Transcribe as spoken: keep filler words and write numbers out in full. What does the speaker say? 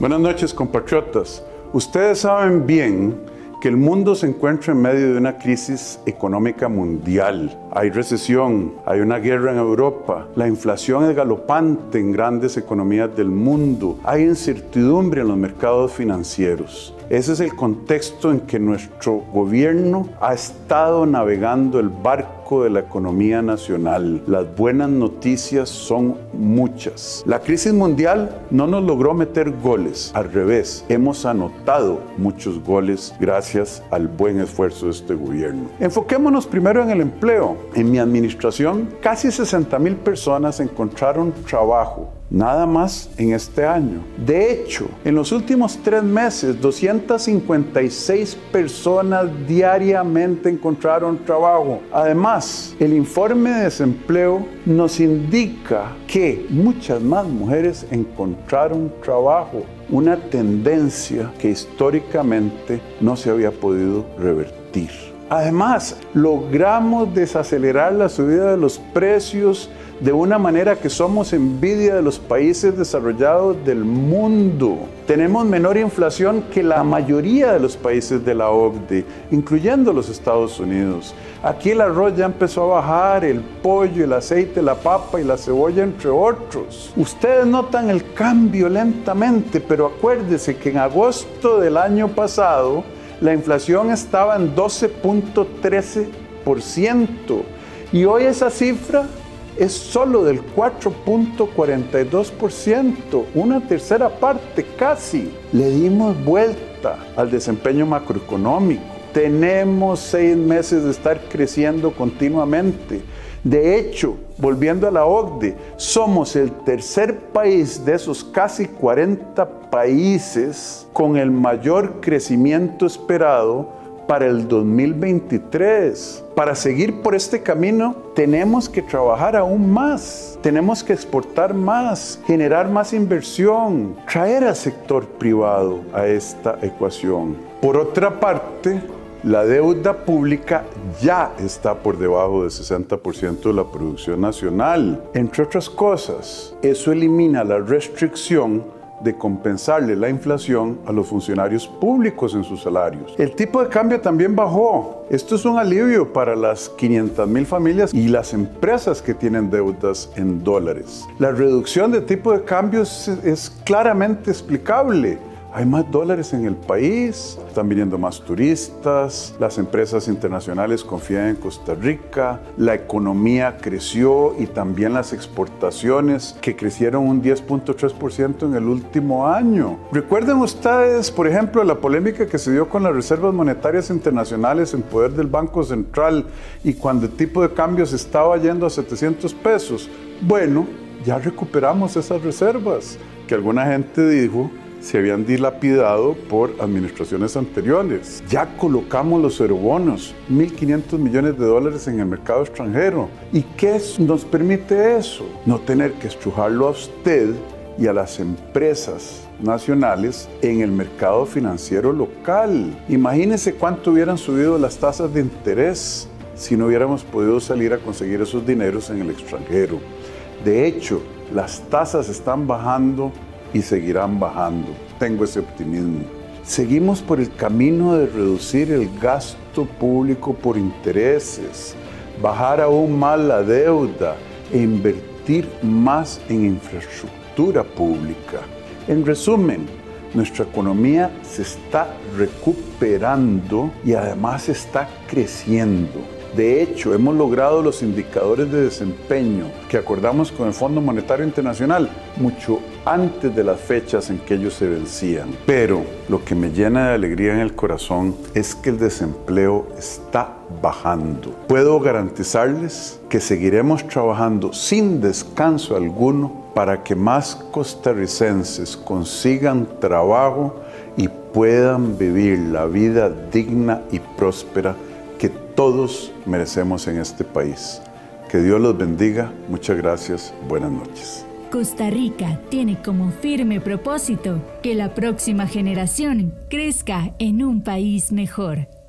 Buenas noches, compatriotas. Ustedes saben bien que el mundo se encuentra en medio de una crisis económica mundial. Hay recesión, hay una guerra en Europa, la inflación es galopante en grandes economías del mundo, hay incertidumbre en los mercados financieros. Ese es el contexto en que nuestro gobierno ha estado navegando el barco de la economía nacional. Las buenas noticias son muchas. La crisis mundial no nos logró meter goles, al revés, hemos anotado muchos goles gracias al buen esfuerzo de este gobierno. Enfoquémonos primero en el empleo. En mi administración, casi sesenta mil personas encontraron trabajo, nada más en este año. De hecho, en los últimos tres meses, doscientas cincuenta y seis personas diariamente encontraron trabajo. Además, el informe de desempleo nos indica que muchas más mujeres encontraron trabajo, una tendencia que históricamente no se había podido revertir. Además, logramos desacelerar la subida de los precios de una manera que somos envidia de los países desarrollados del mundo. Tenemos menor inflación que la mayoría de los países de la O C D E, incluyendo los Estados Unidos. Aquí el arroz ya empezó a bajar, el pollo, el aceite, la papa y la cebolla, entre otros. Ustedes notan el cambio lentamente, pero acuérdense que en agosto del año pasado, la inflación estaba en doce punto trece por ciento y hoy esa cifra es solo del cuatro punto cuarenta y dos por ciento, una tercera parte casi. Le dimos vuelta al desempeño macroeconómico. Tenemos seis meses de estar creciendo continuamente. De hecho, volviendo a la O C D E, somos el tercer país de esos casi cuarenta países con el mayor crecimiento esperado para el dos mil veintitrés. Para seguir por este camino, tenemos que trabajar aún más, tenemos que exportar más, generar más inversión, traer al sector privado a esta ecuación. Por otra parte, la deuda pública ya está por debajo del sesenta por ciento de la producción nacional. Entre otras cosas, eso elimina la restricción de compensarle la inflación a los funcionarios públicos en sus salarios. El tipo de cambio también bajó. Esto es un alivio para las quinientas mil familias y las empresas que tienen deudas en dólares. La reducción de tipo de cambio es, es claramente explicable. Hay más dólares en el país, están viniendo más turistas, las empresas internacionales confían en Costa Rica, la economía creció y también las exportaciones que crecieron un diez punto tres por ciento en el último año. Recuerden ustedes, por ejemplo, la polémica que se dio con las reservas monetarias internacionales en poder del Banco Central y cuando el tipo de cambios estaba yendo a setecientos pesos. Bueno, ya recuperamos esas reservas que alguna gente dijo se habían dilapidado por administraciones anteriores. Ya colocamos los eurobonos, mil quinientos millones de dólares en el mercado extranjero. ¿Y qué nos permite eso? No tener que estrujarlo a usted y a las empresas nacionales en el mercado financiero local. Imagínense cuánto hubieran subido las tasas de interés si no hubiéramos podido salir a conseguir esos dineros en el extranjero. De hecho, las tasas están bajando y seguirán bajando. Tengo ese optimismo. Seguimos por el camino de reducir el gasto público por intereses, bajar aún más la deuda e invertir más en infraestructura pública. En resumen, nuestra economía se está recuperando y además está creciendo. De hecho, hemos logrado los indicadores de desempeño que acordamos con el Fondo Monetario Internacional mucho antes de las fechas en que ellos se vencían. Pero lo que me llena de alegría en el corazón es que el desempleo está bajando. Puedo garantizarles que seguiremos trabajando sin descanso alguno para que más costarricenses consigan trabajo y puedan vivir la vida digna y próspera que todos merecemos en este país. Que Dios los bendiga. Muchas gracias. Buenas noches. Costa Rica tiene como firme propósito que la próxima generación crezca en un país mejor.